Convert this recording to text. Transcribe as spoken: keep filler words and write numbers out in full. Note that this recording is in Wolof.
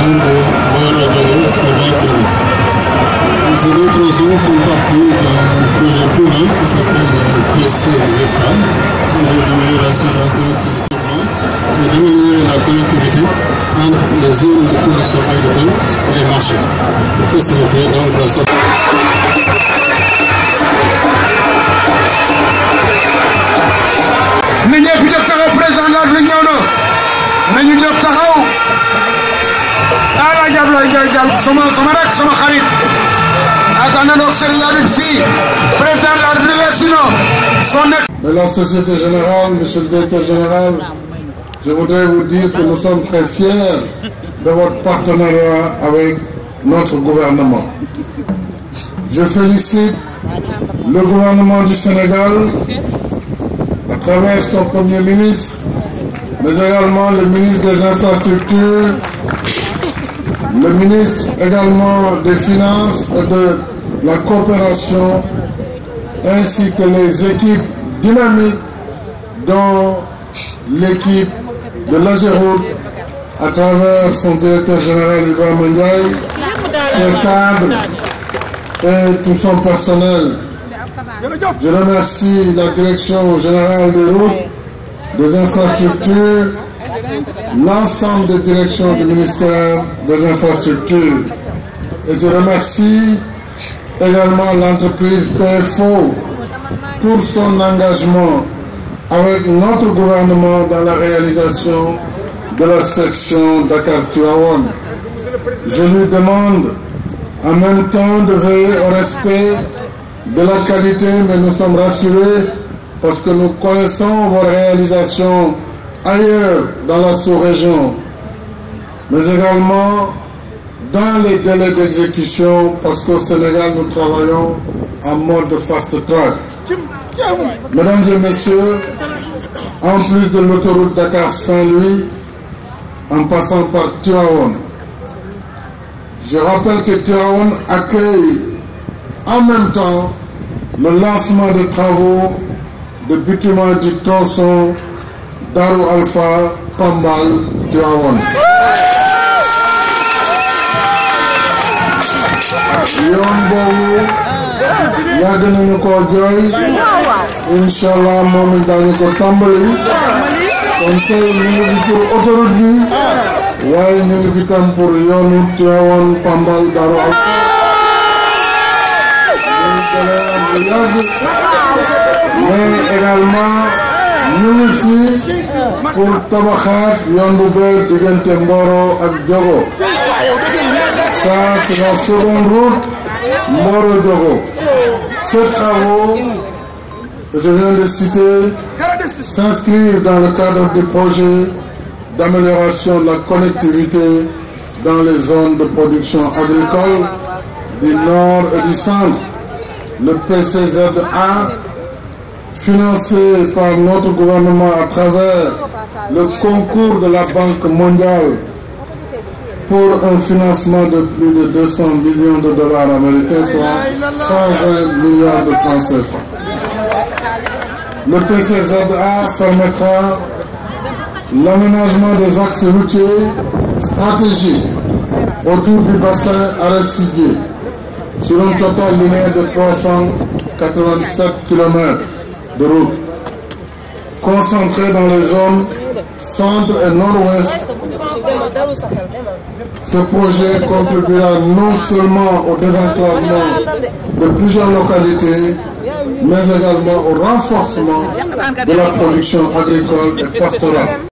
région de Mouara-Djagou, c'est vingt kilomètres. Ces deux tronçons font partie d'un projet commun qui s'appelle P C Z A, qui veut d'amélioration de la connectivité pour diminuer la connectivité entre les zones de production agricole et les marchés, pour faciliter donc la sortie. na ñëpp jóg taxaw président de la République ñëw na nañu jóg taxaw ala jàpp lay jaay jàll sama sama rek sama xarit ak àndandoo Serigne Habib Sy président de la République sinon son ex. De la Société Générale, monsieur le directeur général, je voudrais vous dire que nous sommes très fiers de votre partenariat avec notre gouvernement. Je félicite le gouvernement du Sénégal à travers son Premier ministre, mais également le ministre des Infrastructures, le ministre également des Finances et de la Coopération, ainsi que les équipes dynamiques, dont l'équipe de l'Agéroute, à travers son directeur général Ibrahima Ndiaye, ses cadres et tout son personnel. Je remercie la direction générale des routes, des infrastructures, l'ensemble des directions du ministère des infrastructures. Et je remercie également l'entreprise P F O pour son engagement avec notre gouvernement dans la réalisation de la section Dakar-Tivaouane. Je lui demande en même temps de veiller au respect de la qualité, mais nous sommes rassurés parce que nous connaissons vos réalisations ailleurs dans la sous-région, mais également dans les délais d'exécution, parce qu'au Sénégal nous travaillons en mode fast track. Mesdames et messieurs, en plus de l'autoroute Dakar-Saint-Louis, en passant par Tivaouane, je rappelle que Tivaouane accueille en même temps le lancement des travaux de bitumage du tronçon Darou Alpha Pambal Tivaouane. yoon boobu yàgg nañu ko jooy inshallah moom it daañu ko tàmbali kon tey ñu ngi fi pour autoroute bi waaye ñu ngi fi tam pour yoonu Tivaouane Pambal Darou Alpha mais également ñu ngi fi pour tabaxaat yoon bu bees diggante Mboro ak Diogo. Ça, c'est la seconde route Mboro-Diogo. Ces travaux que je viens de citer s'inscrivent dans le cadre du projet d'amélioration de la connectivité dans les zones de production agricole du Nord et du Centre. Le P C Z A, financé par notre gouvernement à travers le concours de la Banque mondiale pour un financement de plus de deux cents millions de dollars américains, soit cent vingt milliards de francs C F A. Le P C Z A permettra l'aménagement des axes routiers stratégiques autour du bassin arachidier sur un total linéaire de trois cent quatre-vingt-sept kilomètres de route, concentrés dans les zones centre et nord-ouest. Ce projet contribuera non seulement au désenclavement de plusieurs localités, mais également au renforcement de la production agricole et pastorale.